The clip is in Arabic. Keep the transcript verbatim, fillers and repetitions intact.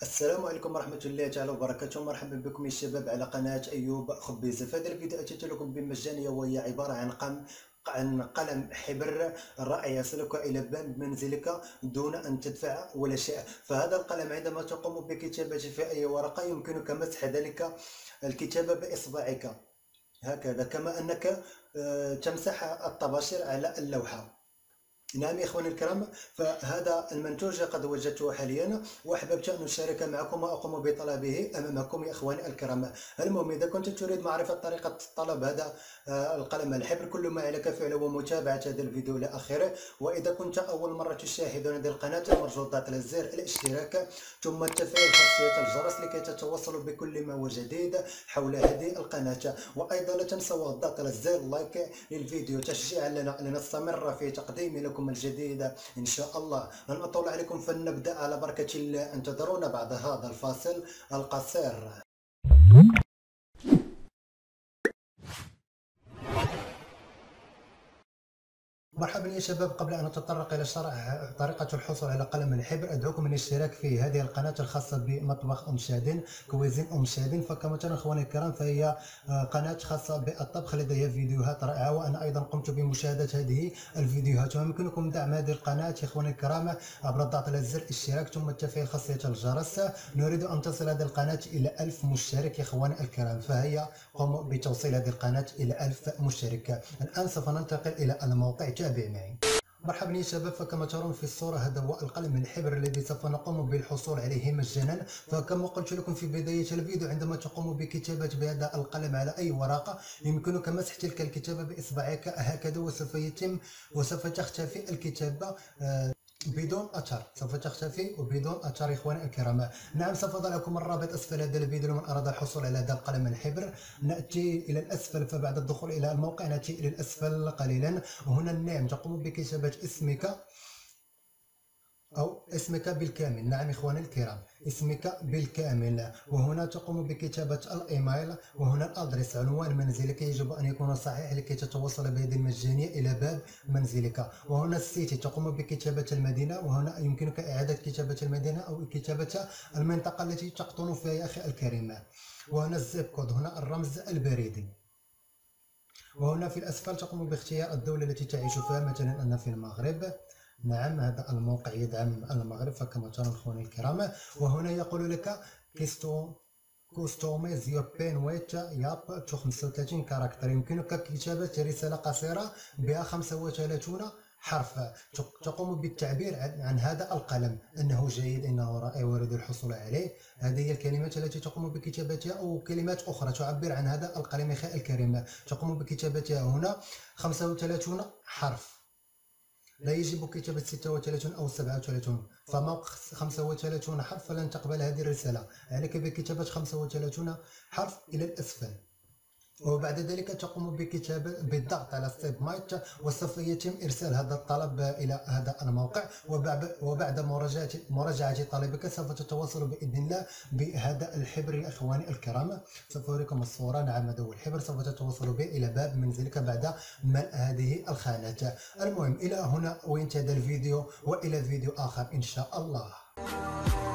السلام عليكم ورحمة الله تعالى وبركاته. مرحبا بكم يا شباب على قناة أيوب خبيزة. في هذا الفيديو أتيت لكم بمجانية وهي عبارة عن قلم عن قلم حبر رائع يصلك إلى باب منزلك دون أن تدفع ولا شيء. فهذا القلم عندما تقوم بكتابة في أي ورقة يمكنك مسح ذلك الكتابة بإصبعك هكذا، كما أنك آه، تمسح الطباشير على اللوحة. نعم يا اخواني الكرام، فهذا المنتوج قد وجدته حاليا واحببت ان اشارك معكم واقوم بطلبه امامكم يا اخواني الكرام. المهم اذا كنت تريد معرفه طريقه طلب هذا آه، القلم الحبر، كل ما عليك فعله ومتابعه هذا الفيديو الى اخره. واذا كنت اول مره تشاهد هذه القناه المرجو الضغط على زر الاشتراك ثم تفعيل خاصيه الجرس لكي تتواصلوا بكل ما هو جديد حول هذه القناه. وايضا لا تنسوا الضغط على زر لايك للفيديو تشجيعا لنا لنستمر في تقديم لكم الجديدة إن شاء الله. لن أطول عليكم فلنبدأ على بركة الله. انتظرونا بعد هذا الفاصل القصير. مرحبا يا شباب، قبل ان نتطرق الى شرح طريقه الحصول على قلم الحبر ادعوكم للاشتراك في هذه القناه الخاصه بمطبخ ام شادن كويزين ام شادن. فكما ترون اخواني الكرام فهي قناه خاصه بالطبخ لديها فيديوهات رائعه، وانا ايضا قمت بمشاهده هذه الفيديوهات. ويمكنكم دعم هذه القناه يا اخواني الكرام عبر الضغط على زر الاشتراك ثم تفعيل خاصيه الجرس. نريد ان تصل هذه القناه الى ألف مشترك يا اخواني الكرام، فهيا قوموا بتوصيل هذه القناه الى ألف مشترك. الان سوف ننتقل الى الموقع، تابع معي. مرحبا يا شباب، فكما ترون في الصورة هذا هو القلم الحبر الذي سوف نقوم بالحصول عليه مجانا. فكما قلت لكم في بداية الفيديو، عندما تقوم بكتابة بهذا القلم على أي ورقة يمكنك مسح تلك الكتابة بإصبعك هكذا، وسوف يتم وسوف تختفي الكتابة آه بدون اثر، سوف تختفي وبدون اثر اخواني الكرام. نعم سوف اضع لكم الرابط اسفل هذا الفيديو لمن اراد الحصول على هذا القلم الحبر. ناتي الى الاسفل، فبعد الدخول الى الموقع ناتي الى الاسفل قليلا، وهنا نعم تقوم بكتابه اسمك أو اسمك بالكامل. نعم إخواني الكرام، اسمك بالكامل. وهنا تقوم بكتابة الإيميل، وهنا الأدرس عنوان منزلك يجب أن يكون صحيح لكي تتوصل بيد المجانية إلى باب منزلك. وهنا السيتي تقوم بكتابة المدينة، وهنا يمكنك إعادة كتابة المدينة أو كتابة المنطقة التي تقطن فيها يا أخي الكريم. وهنا الزيب كود، هنا الرمز البريدي. وهنا في الأسفل تقوم باختيار الدولة التي تعيش فيها، مثلا أنا في المغرب. نعم هذا الموقع يدعم المغرب فكما ترون اخواني الكرام. وهنا يقول لك كيستو كوستوميز يور بين ويت ياب خمسة وثلاثين كاركتر. يمكنك كتابة رسالة قصيرة بها خمسة وثلاثين حرف تقوم بالتعبير عن هذا القلم انه جيد، انه رائع، واريد الحصول عليه. هذه هي الكلمات التي تقوم بكتابتها، او كلمات اخرى تعبر عن هذا القلم اخي الكريم تقوم بكتابتها. هنا خمسة وثلاثين حرف، لا يجب كتابة ستة وثلاثين أو سبعة وثلاثين، فما خمسة وثلاثين حرف فلن تقبل هذه الرسالة. عليك بكتابة خمسة وثلاثين حرف إلى الأسفل، وبعد ذلك تقوم بكتابة بالضغط على ستيب مايت، وسوف يتم إرسال هذا الطلب إلى هذا الموقع. وبعد مراجعة مراجعة طلبك سوف تتواصل بإذن الله بهذا الحبر يا إخواني الكرام. سوف أوريكم الصورة. نعم هذا هو الحبر، سوف تتواصل به إلى باب منزلك بعد ملء هذه الخانات. المهم إلى هنا وينتهي الفيديو، وإلى فيديو آخر إن شاء الله.